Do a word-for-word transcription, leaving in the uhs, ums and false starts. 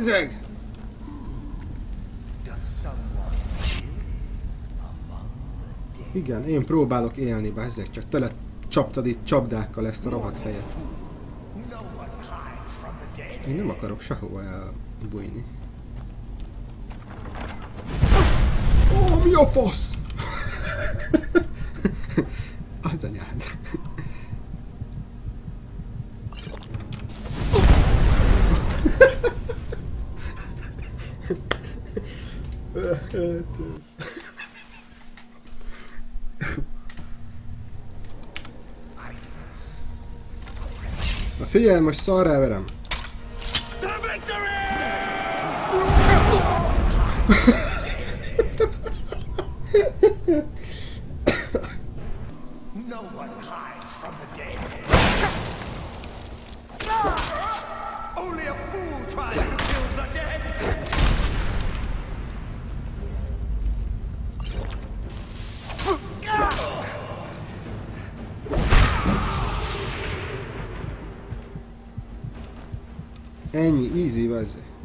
bezzeg! Igen, én próbálok élni, bezzeg, csak tele csaptad itt csapdákkal ezt a rohadt helyet. Én nem akarok sehova elbújni. Ó, mi a fasz? Az anyád. Na figyelj, most szarrá verem. Ennyi, easy, vezé.